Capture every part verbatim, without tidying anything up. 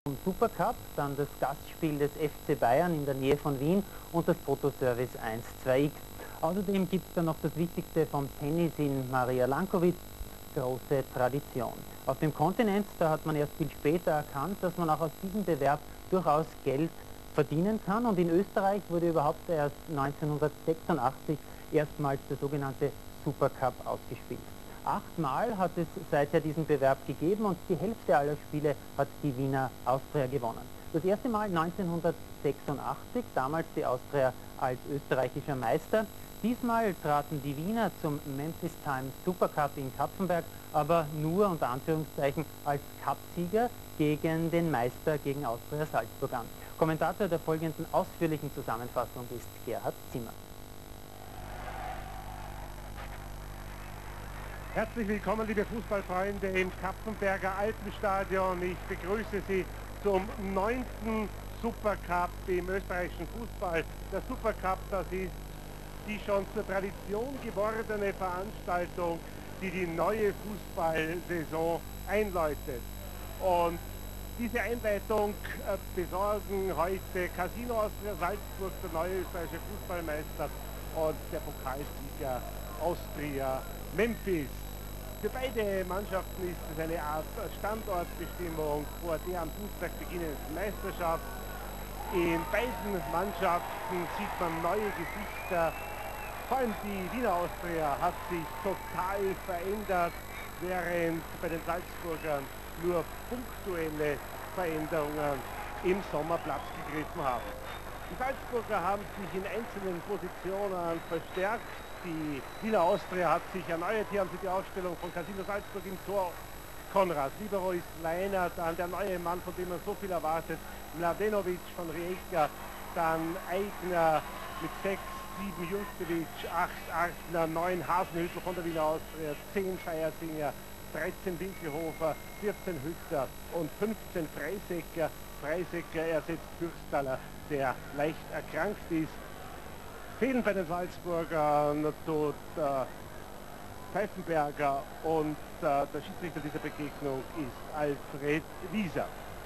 Vom Supercup, dann das Gastspiel des F C Bayern in der Nähe von Wien und das Fotoservice eins zwei X. Außerdem gibt es dann noch das Wichtigste vom Tennis in Maria Lankovic, große Tradition. Auf dem Kontinent, da hat man erst viel später erkannt, dass man auch aus diesem Bewerb durchaus Geld verdienen kann, und in Österreich wurde überhaupt erst neunzehnhundertsechsundachtzig erstmals der sogenannte Supercup ausgespielt. Achtmal hat es seither diesen Bewerb gegeben und die Hälfte aller Spiele hat die Wiener Austria gewonnen. Das erste Mal neunzehnhundertsechsundachtzig, damals die Austria als österreichischer Meister. Diesmal traten die Wiener zum Memphis Times Supercup in Kapfenberg, aber nur unter Anführungszeichen als Cupsieger gegen den Meister, gegen Austria Salzburg an. Kommentator der folgenden ausführlichen Zusammenfassung ist Gerhard Zimmer. Herzlich willkommen, liebe Fußballfreunde, im Kapfenberger Alpenstadion. Ich begrüße Sie zum neunten Supercup im österreichischen Fußball. Der Supercup, das ist die schon zur Tradition gewordene Veranstaltung, die die neue Fußballsaison einläutet. Und diese Einleitung äh, besorgen heute Casino Austria Salzburg, der neue österreichische Fußballmeister, und der Pokalsieger Austria Memphis. Für beide Mannschaften ist es eine Art Standortbestimmung vor der am Dienstag beginnenden Meisterschaft. In beiden Mannschaften sieht man neue Gesichter. Vor allem die Wiener Austria hat sich total verändert, während bei den Salzburgern nur punktuelle Veränderungen im Sommer Platz gegriffen haben. Die Salzburger haben sich in einzelnen Positionen verstärkt. Die Wiener Austria hat sich erneuert. Hier haben Sie die Aufstellung von Casino Salzburg im Tor. Konrad, Libero ist Leiner, dann der neue Mann, von dem man so viel erwartet, Mladenovic von Rijeka, dann Eigner mit sechs, sieben Junkevic, acht Artner, neun Hasenhüttl von der Wiener Austria, zehn Feiersinger, dreizehn Winkelhofer, vierzehn Hütter und fünfzehn Freisecker. Freisecker ersetzt Fürstaller, der leicht erkrankt ist. Fehlen bei den Salzburgern tut äh, Pfeifenberger, und äh, der Schiedsrichter dieser Begegnung ist Alfred Wieser.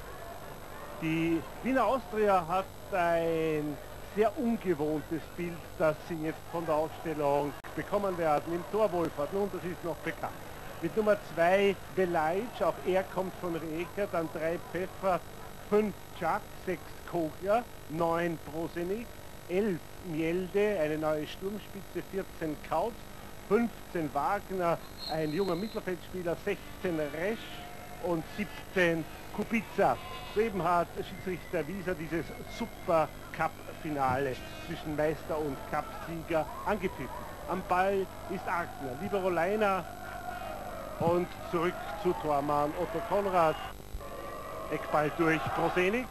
Die Wiener Austria hat ein sehr ungewohntes Bild, das sie jetzt von der Aufstellung bekommen werden. Im Tor Wohlfahrt, nun, das ist noch bekannt. Mit Nummer zwei Belajic, auch er kommt von Rijeka, dann drei Pfeffer, fünf Czak, sechs Kogler, neun Prosenik, elf Mielde, eine neue Sturmspitze, vierzehn Kaut, fünfzehn Wagner, ein junger Mittelfeldspieler, sechzehn Resch und siebzehn Kubica. Soeben hat Schiedsrichter Wieser dieses Super-Cup-Finale zwischen Meister und Cup-Sieger angepfiffen. Am Ball ist Artner, Libero Leiner, und zurück zu Tormann Otto Konrad. Eckball durch Prosenik.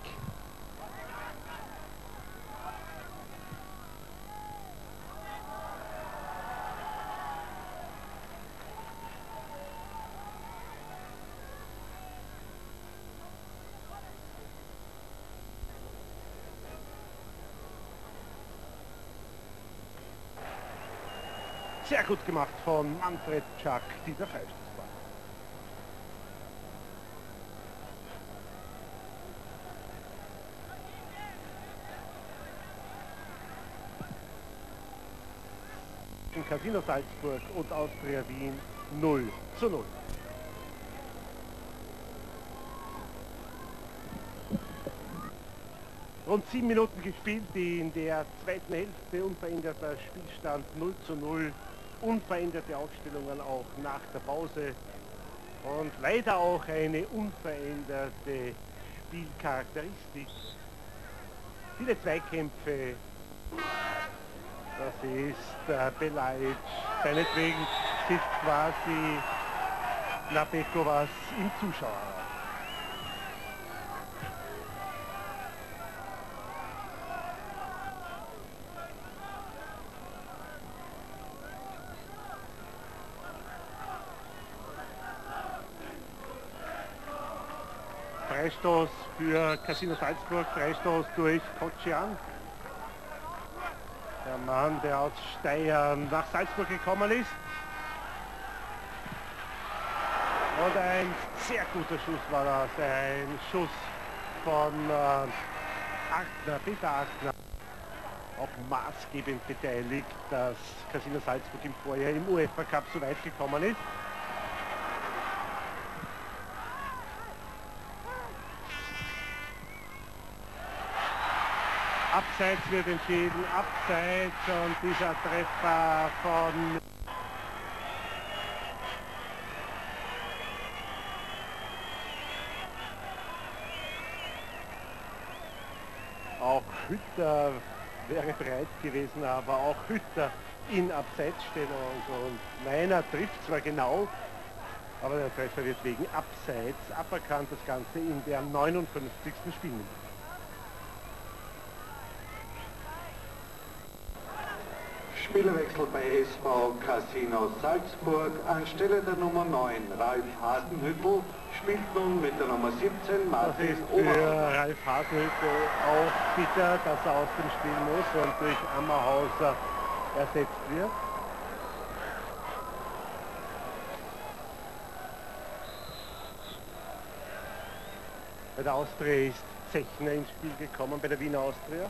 Sehr gut gemacht von Manfred Czak, dieser Freistoßball. In Casino Salzburg und Austria Wien null zu null. Rund sieben Minuten gespielt, in der zweiten Hälfte unveränderter Spielstand null zu null. Unveränderte Aufstellungen auch nach der Pause und leider auch eine unveränderte Spielcharakteristik. Viele Zweikämpfe, das ist äh, Belajic, seinetwegen sitzt quasi Nabekovas im Zuschauer. Freistoß für Casino Salzburg, Freistoß durch Kocian. Der Mann, der aus Steyr nach Salzburg gekommen ist. Und ein sehr guter Schuss war das, ein Schuss von äh, Achtner, Peter Achtner, auch maßgebend beteiligt, dass Casino Salzburg im Vorjahr im UEFA Cup so weit gekommen ist. Abseits wird entschieden, abseits, und dieser Treffer von auch Hütter wäre bereit gewesen, aber auch Hütter in Abseitsstellung, und Meiner trifft zwar genau, aber der Treffer wird wegen Abseits aberkannt, das Ganze in der neunundfünfzigsten Spielminute. Spielerwechsel bei S V Casino Salzburg. Anstelle der Nummer neun Ralf Hasenhüttl spielt nun mit der Nummer siebzehn Martin Das ist für Oberhauser. Ralf Hasenhüttl auch bitter, dass er aus dem Spiel muss und durch Ammerhauser ersetzt wird. Bei der Austria ist Zechner ins Spiel gekommen, bei der Wiener Austria.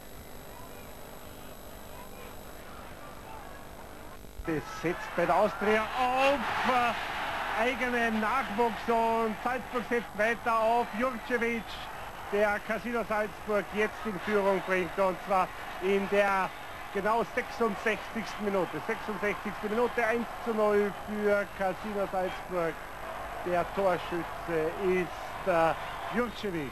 Das setzt bei der Austria auf äh, eigenen Nachwuchs, und Salzburg setzt weiter auf Jurcevic, der Casino Salzburg jetzt in Führung bringt, und zwar in der genau sechsundsechzigsten Minute. sechsundsechzigste Minute, eins zu null für Casino Salzburg. Der Torschütze ist äh, Jurcevic.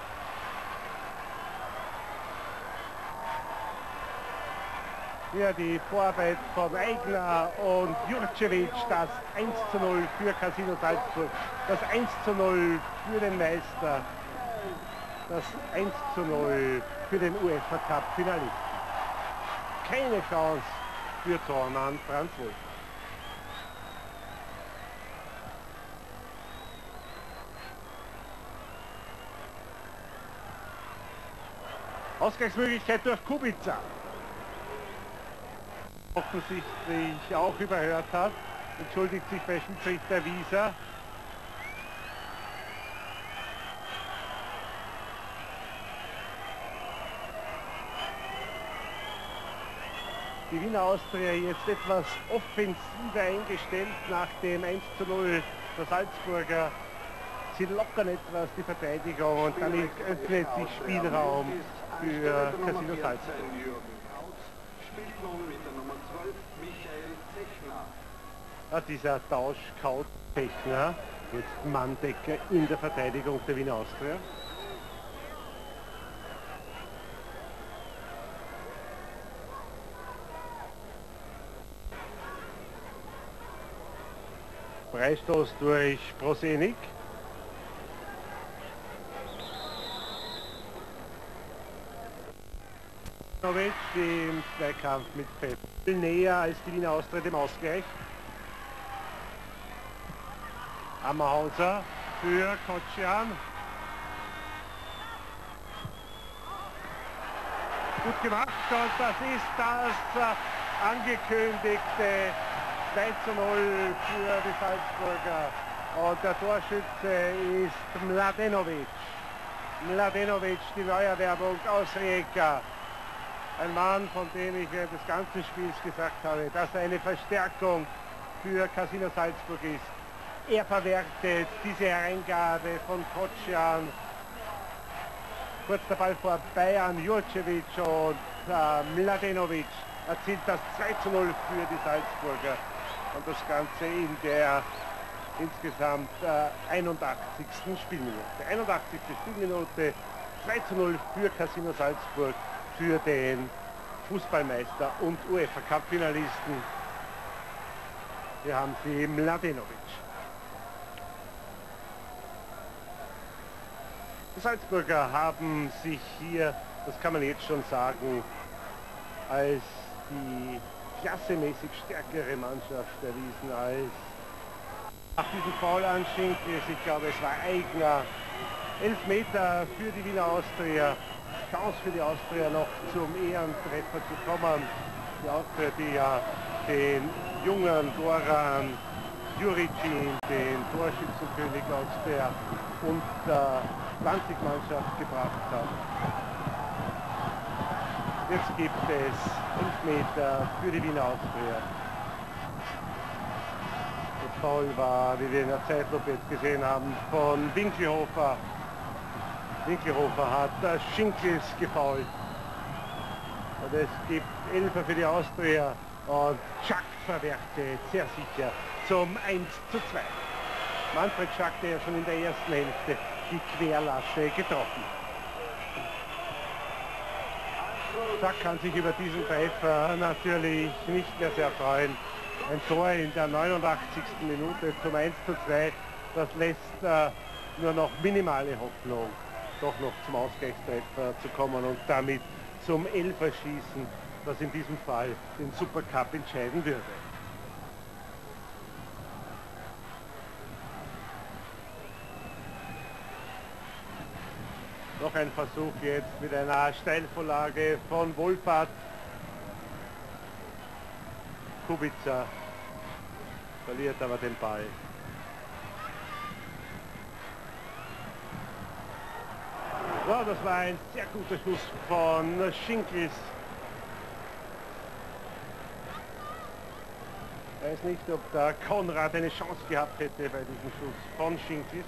Hier die Vorarbeit von Eigner und Jurcevic, das eins zu null für Casino Salzburg, das eins zu null für den Meister, das eins zu null für den UEFA Cup Finalisten. Keine Chance für Tormann Franz Wolf. Ausgleichsmöglichkeit durch Kubica. Offensichtlich auch überhört hat, entschuldigt sich bei Schiedsrichter Wieser. Die Wiener Austria jetzt etwas offensiver eingestellt nach dem eins zu null der Salzburger. Sie lockern etwas die Verteidigung, und damit öffnet sich Spielraum für Casino Salzburg. Spielt nun mit der Nummer zwölf Michael Zechner. Ja, dieser Tausch Kaut Zechner, jetzt Manndecker in der Verteidigung der Wiener Austria. Freistoß durch Prosenik. Im Zweikampf mit Pep näher als die Wiener Austria dem Ausgleich. Ammerhauser für Kocian. Gut gemacht, und das ist das äh, angekündigte zwei zu null für die Salzburger. Und der Torschütze ist Mladenovic. Mladenovic, die Neuerwerbung aus Rijeka. Ein Mann, von dem ich während des ganzen Spiels gesagt habe, dass er eine Verstärkung für Casino Salzburg ist. Er verwertet diese Hereingabe von Kocian. Kurz der Ball vorbei an Jurcevic, und äh, Mladenovic erzielt das zwei zu null für die Salzburger. Und das Ganze in der insgesamt äh, einundachtzigsten Spielminute. einundachtzigste Spielminute, zwei zu null für Casino Salzburg, für den Fußballmeister und UEFA Cup Finalisten. Hier haben sie Mladenovic. Die Salzburger haben sich hier, das kann man jetzt schon sagen, als die klassemäßig stärkere Mannschaft erwiesen, als nach diesem Foul an Schinkis, ich glaube es war Eigner, elf Meter für die Wiener Austria, Chance für die Austria noch zum Ehrentreffer zu kommen. Die Austria, die ja den jungen Goran Juricin, den Torschützenkönig aus der unter zwanzig-Mannschaft gebracht hat. Jetzt gibt es Elfmeter für die Wiener Austria. Das Foul war, wie wir in der Zeitlupe jetzt gesehen haben, von Winkelhofer. Winkelhofer hat Schinkels gefoult. Und es gibt Elfer für die Austria. Und Schack verwertet sehr sicher zum eins zu zwei. Manfred Schack, der ja schon in der ersten Hälfte die Querlatte getroffen hat. Schack kann sich über diesen Treffer natürlich nicht mehr sehr freuen. Ein Tor in der neunundachtzigsten Minute zum eins zu zwei, das lässt äh, nur noch minimale Hoffnung, doch noch zum Ausgleichstreffer zu kommen und damit zum Elferschießen, das in diesem Fall den Supercup entscheiden würde. Noch ein Versuch jetzt mit einer Steilvorlage von Wohlfahrt. Kubica verliert aber den Ball. Ja, das war ein sehr guter Schuss von Schinkels. Ich weiß nicht, ob der Konrad eine Chance gehabt hätte bei diesem Schuss von Schinkels.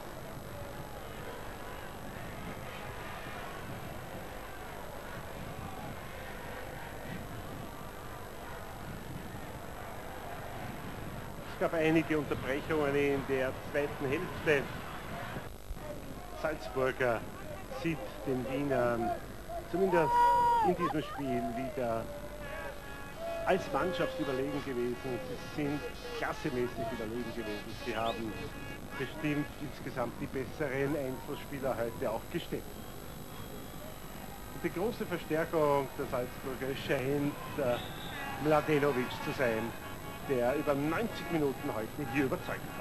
Es gab einige Unterbrechungen in der zweiten Hälfte. Salzburger sieht den Wienern zumindest in diesem Spiel wieder als Mannschaft überlegen gewesen. Sie sind klassemäßig überlegen gewesen. Sie haben bestimmt insgesamt die besseren Einzelspieler heute auch gestellt. Und die große Verstärkung der Salzburger scheint äh, Mladenovic zu sein, der über neunzig Minuten heute hier überzeugt hat.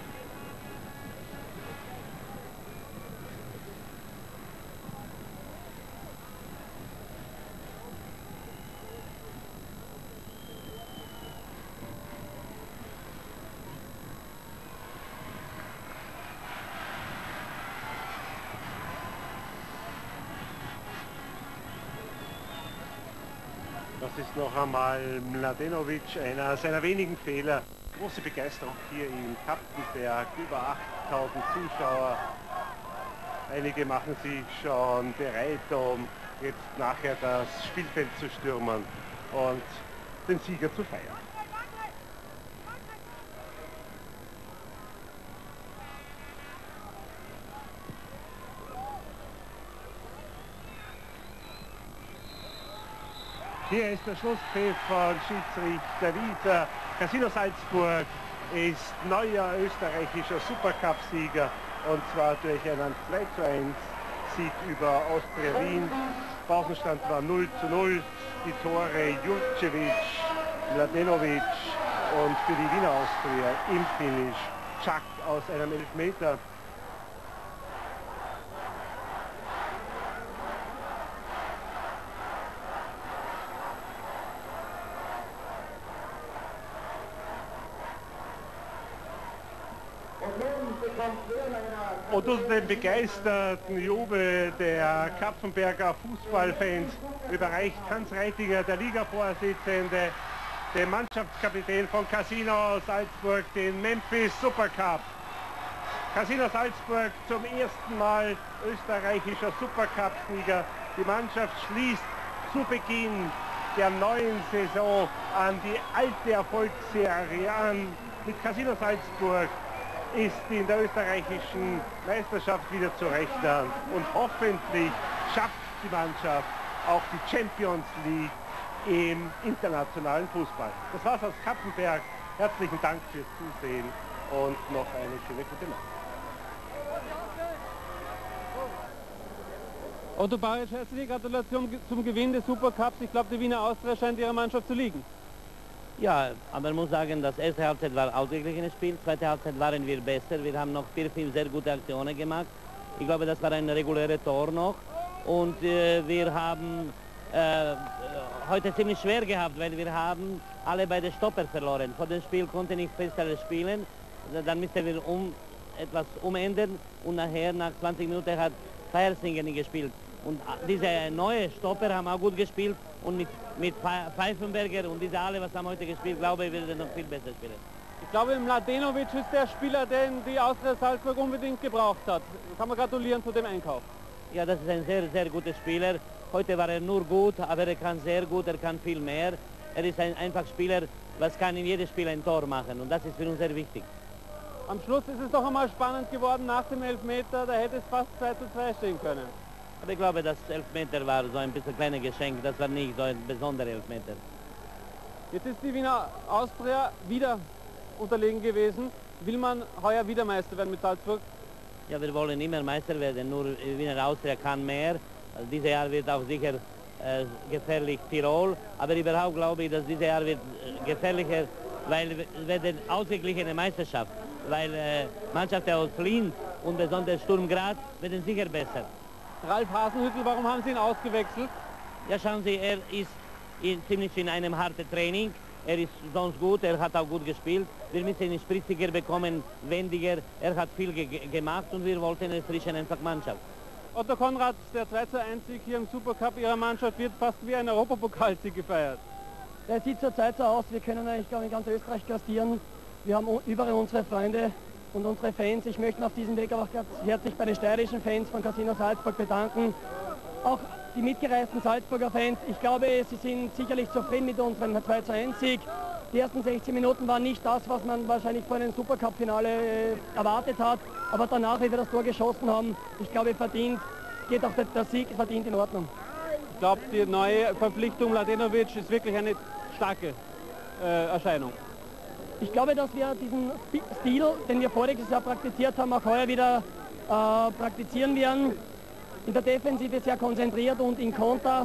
Das ist noch einmal Mladenovic, einer seiner wenigen Fehler. Große Begeisterung hier in Kapfenberg, über achttausend Zuschauer. Einige machen sich schon bereit, um jetzt nachher das Spielfeld zu stürmen und den Sieger zu feiern. Hier ist der Schlusspfiff von Schiedsrichter Wieser. Casino Salzburg ist neuer österreichischer Supercup-Sieger und zwar durch einen zwei zu eins Sieg über Austria Wien. Pausenstand war null zu null. Die Tore Jurcevic, Mladenovic und für die Wiener Austria im Finish Schack aus einem Elfmeter. Und unter dem begeisterten Jubel der Kapfenberger Fußballfans überreicht Hans Reitiger, der Liga-Vorsitzende, dem Mannschaftskapitän von Casino Salzburg, den Memphis Supercup. Casino Salzburg zum ersten Mal österreichischer Supercup-Sieger. Die Mannschaft schließt zu Beginn der neuen Saison an die alte Erfolgsserie an. Mit Casino Salzburg ist in der österreichischen Meisterschaft wieder zu rechnen und hoffentlich schafft die Mannschaft auch die Champions League im internationalen Fußball. Das war's aus Kapfenberg. Herzlichen Dank fürs Zusehen und noch eine schöne gute Nacht. Otto Baric, herzliche Gratulation zum Gewinn des Supercups. Ich glaube, die Wiener Austria scheint ihrer Mannschaft zu liegen. Ja, aber man muss sagen, das erste Halbzeit war ausgeglichenes Spiel, zweite Halbzeit waren wir besser, wir haben noch vier, fünf sehr gute Aktionen gemacht. Ich glaube, das war ein reguläres Tor noch und äh, wir haben äh, heute ziemlich schwer gehabt, weil wir haben alle beide Stopper verloren. Vor dem Spiel konnte nicht fest alles spielen, dann müssen wir um etwas umändern und nachher nach zwanzig Minuten hat Feiersinger gespielt. Und diese neue Stopper haben auch gut gespielt und mit, mit Pfeifenberger und diese alle, was haben heute gespielt, glaube ich, wird er noch viel besser spielen. Ich glaube, Mladenovic ist der Spieler, den die Austria Salzburg unbedingt gebraucht hat. Kann man gratulieren zu dem Einkauf. Ja, das ist ein sehr, sehr guter Spieler. Heute war er nur gut, aber er kann sehr gut, er kann viel mehr. Er ist ein einfach Spieler, was kann in jedem Spiel ein Tor machen und das ist für uns sehr wichtig. Am Schluss ist es doch einmal spannend geworden nach dem Elfmeter, da hätte es fast zwei zu zwei stehen können. Aber ich glaube, das Elfmeter war so ein bisschen kleines Geschenk, das war nicht so ein besonderer Elfmeter. Jetzt ist die Wiener Austria wieder unterlegen gewesen. Will man heuer wieder Meister werden mit Salzburg? Ja, wir wollen immer Meister werden, nur Wiener Austria kann mehr. Also dieses Jahr wird auch sicher äh, gefährlich Tirol, aber überhaupt glaube ich, dass dieses Jahr wird äh, gefährlicher, weil es wird eine ausgeglichene Meisterschaft, weil äh, Mannschaften aus Linz und besonders Sturm Graz werden sicher besser. Ralf Hasenhüttl, warum haben Sie ihn ausgewechselt? Ja, schauen Sie, er ist in, ziemlich in einem harten Training. Er ist sonst gut, er hat auch gut gespielt. Wir müssen ihn spritziger bekommen, wendiger. Er hat viel ge gemacht und wir wollten eine frische einfach Mannschaft. Otto Konrad, der zwei zu eins Sieg hier im Supercup Ihrer Mannschaft wird fast wie ein Europapokalsieg gefeiert. Der sieht zurzeit so aus, wir können eigentlich, glaube ich, in ganz Österreich gastieren. Wir haben überall unsere Freunde und unsere Fans. Ich möchte auf diesem Weg auch ganz herzlich bei den steirischen Fans von Casino Salzburg bedanken. Auch die mitgereisten Salzburger Fans, ich glaube, sie sind sicherlich zufrieden mit unserem zwei zu eins Sieg. Die ersten sechzehn Minuten waren nicht das, was man wahrscheinlich vor einem Supercup-Finale äh, erwartet hat. Aber danach, wie wir das Tor geschossen haben, ich glaube, verdient, geht auch der, der Sieg verdient in Ordnung. Ich glaube, die neue Verpflichtung Mladenovic ist wirklich eine starke äh, Erscheinung. Ich glaube, dass wir diesen Stil, den wir voriges Jahr praktiziert haben, auch heuer wieder äh, praktizieren werden. In der Defensive sehr konzentriert und in Konter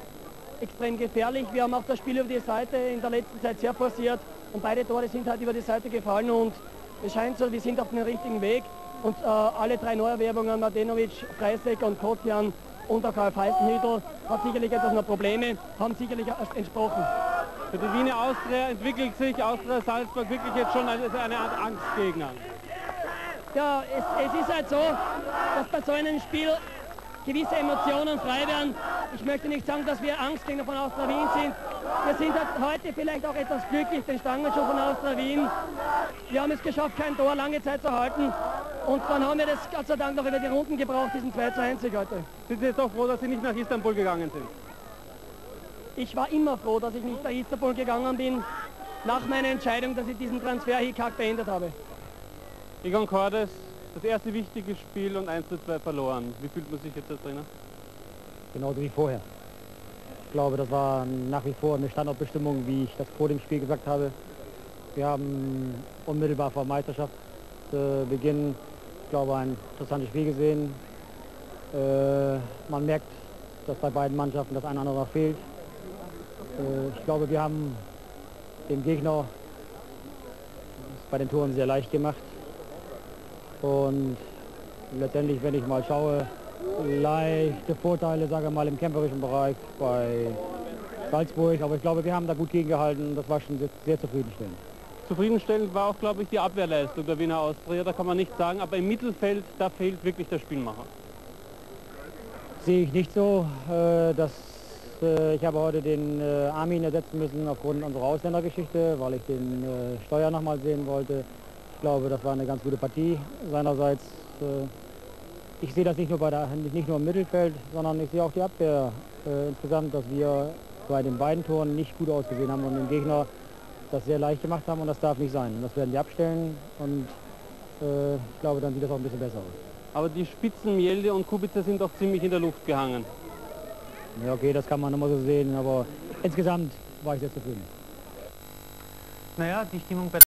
extrem gefährlich. Wir haben auch das Spiel über die Seite in der letzten Zeit sehr forciert und beide Tore sind halt über die Seite gefallen und es scheint so, wir sind auf dem richtigen Weg und äh, alle drei Neuerwerbungen, Mladenovic, Freisek und Kotjan und auch Ralf Hasenhüttl, hat sicherlich etwas noch Probleme, haben sicherlich entsprochen. Für die Wiener Austria entwickelt sich Austria Salzburg wirklich jetzt schon als eine Art Angstgegner. Ja, es, es ist halt so, dass bei so einem Spiel gewisse Emotionen frei werden. Ich möchte nicht sagen, dass wir Angstgegner von Austria Wien sind. Wir sind halt heute vielleicht auch etwas glücklich, den Stangenschuss von Austria Wien. Wir haben es geschafft, kein Tor lange Zeit zu halten. Und dann haben wir das Gott sei Dank noch über die Runden gebraucht, diesen zwei zu eins Sieg heute. Sind Sie jetzt auch froh, dass Sie nicht nach Istanbul gegangen sind? Ich war immer froh, dass ich nicht nach Istanbul gegangen bin, nach meiner Entscheidung, dass ich diesen Transfer-Hickhack beendet habe. Egon Cordes, das erste wichtige Spiel und eins zu zwei verloren. Wie fühlt man sich jetzt als Trainer? Genauso wie vorher. Ich glaube, das war nach wie vor eine Standortbestimmung, wie ich das vor dem Spiel gesagt habe. Wir haben unmittelbar vor Meisterschaftsbeginn, ich glaube, ein interessantes Spiel gesehen. Äh, man merkt, dass bei beiden Mannschaften das eine oder andere fehlt. Äh, ich glaube, wir haben dem Gegner bei den Toren sehr leicht gemacht. Und letztendlich, wenn ich mal schaue, leichte Vorteile, sage ich mal, im kämpferischen Bereich bei Salzburg. Aber ich glaube, wir haben da gut gegengehalten. Das war schon sehr, sehr zufriedenstellend. Zufriedenstellend war auch, glaube ich, die Abwehrleistung der Wiener Austria. Da kann man nicht sagen, aber im Mittelfeld, da fehlt wirklich der Spielmacher. Sehe ich nicht so. Äh, dass, äh, ich habe heute den äh, Armin ersetzen müssen aufgrund unserer Ausländergeschichte, weil ich den äh, Steuer noch mal sehen wollte. Ich glaube, das war eine ganz gute Partie seinerseits. Äh, ich sehe das nicht nur, bei der, nicht nur im Mittelfeld, sondern ich sehe auch die Abwehr äh, insgesamt, dass wir bei den beiden Toren nicht gut ausgesehen haben und dem Gegner das sehr leicht gemacht haben und das darf nicht sein. Das werden wir abstellen und äh, ich glaube, dann sieht das auch ein bisschen besser aus. Aber die Spitzen Mjelde und Kubica sind doch ziemlich in der Luft gehangen. Ja, okay, das kann man immer so sehen, aber insgesamt war ich sehr zufrieden. Naja, die Stimmung bei